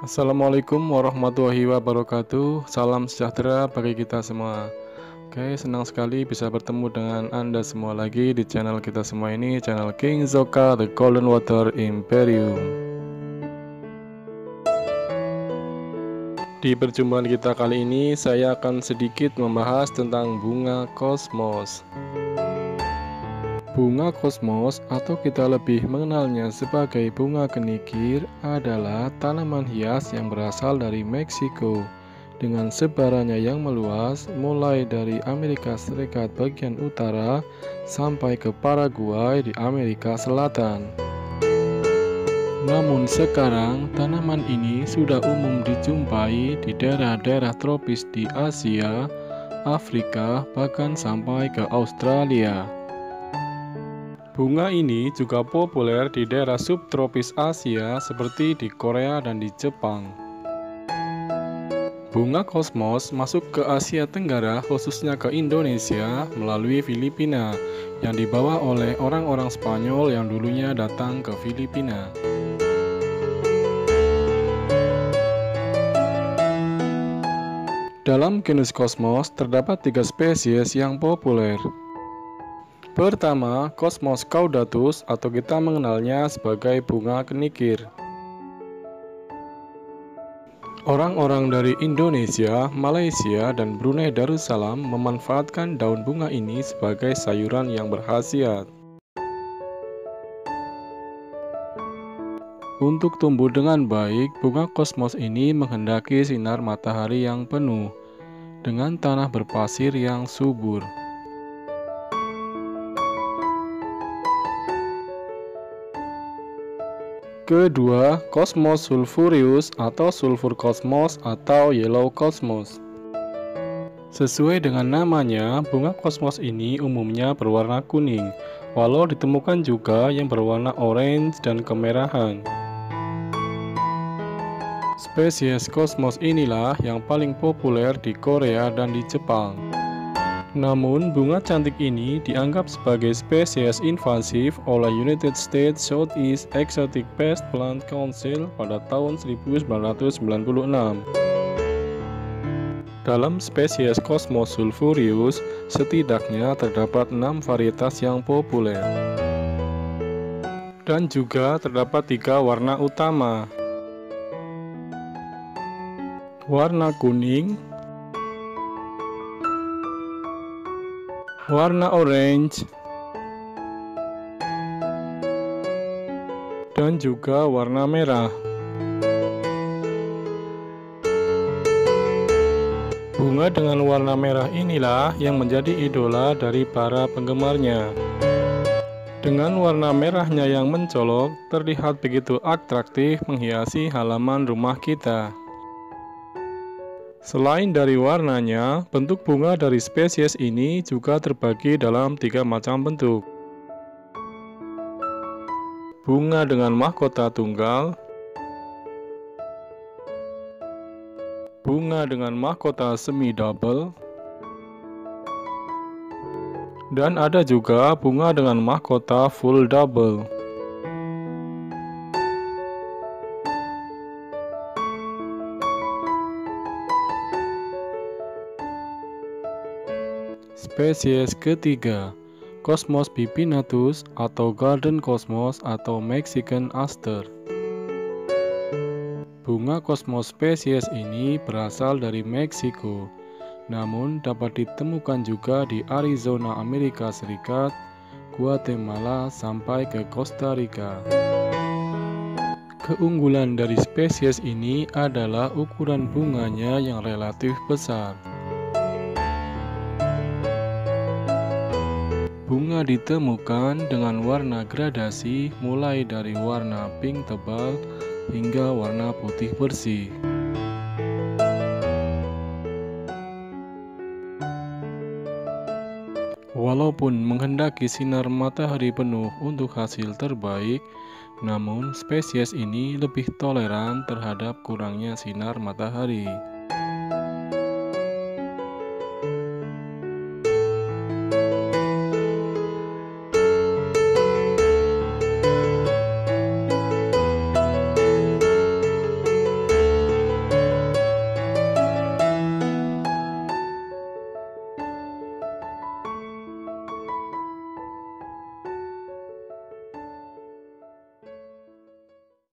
Assalamualaikum warahmatullahi wabarakatuh. Salam sejahtera bagi kita semua. Oke, senang sekali bisa bertemu dengan Anda semua lagi di channel kita semua ini, channel King Zoka The Golden Water Imperium. Di perjumpaan kita kali ini, saya akan sedikit membahas tentang bunga kosmos. Bunga kosmos atau kita lebih mengenalnya sebagai bunga kenikir adalah tanaman hias yang berasal dari Meksiko dengan sebarannya yang meluas mulai dari Amerika Serikat bagian utara sampai ke Paraguay di Amerika Selatan. Namun sekarang tanaman ini sudah umum dijumpai di daerah-daerah tropis di Asia, Afrika, bahkan sampai ke Australia. Bunga ini juga populer di daerah subtropis Asia seperti di Korea dan di Jepang. Bunga kosmos masuk ke Asia Tenggara khususnya ke Indonesia melalui Filipina yang dibawa oleh orang-orang Spanyol yang dulunya datang ke Filipina. Dalam genus kosmos terdapat 3 spesies yang populer. Pertama, Cosmos caudatus atau kita mengenalnya sebagai bunga kenikir. Orang-orang dari Indonesia, Malaysia, dan Brunei Darussalam memanfaatkan daun bunga ini sebagai sayuran yang berkhasiat. Untuk tumbuh dengan baik, bunga kosmos ini menghendaki sinar matahari yang penuh dengan tanah berpasir yang subur. Kedua, Cosmos sulphureus atau sulfur kosmos atau yellow cosmos. Sesuai dengan namanya, bunga kosmos ini umumnya berwarna kuning, walau ditemukan juga yang berwarna orange dan kemerahan. Spesies kosmos inilah yang paling populer di Korea dan di Jepang. Namun, bunga cantik ini dianggap sebagai spesies invasif oleh United States Southeast Exotic Pest Plant Council pada tahun 1996. Dalam spesies Cosmos sulphureus, setidaknya terdapat 6 varietas yang populer. Dan juga terdapat 3 warna utama. Warna kuning, warna orange, dan juga warna merah. Bunga dengan warna merah inilah yang menjadi idola dari para penggemarnya. Dengan warna merahnya yang mencolok, terlihat begitu atraktif menghiasi halaman rumah kita. Selain dari warnanya, bentuk bunga dari spesies ini juga terbagi dalam 3 macam bentuk. Bunga dengan mahkota tunggal, bunga dengan mahkota semi double, dan ada juga bunga dengan mahkota full double. Spesies ketiga, Cosmos bipinnatus atau Garden Cosmos atau Mexican Aster. Bunga kosmos spesies ini berasal dari Meksiko, namun dapat ditemukan juga di Arizona, Amerika Serikat, Guatemala, sampai ke Costa Rica. Keunggulan dari spesies ini adalah ukuran bunganya yang relatif besar. Bunga ditemukan dengan warna gradasi mulai dari warna pink tebal hingga warna putih bersih. Walaupun menghendaki sinar matahari penuh untuk hasil terbaik, namun spesies ini lebih toleran terhadap kurangnya sinar matahari.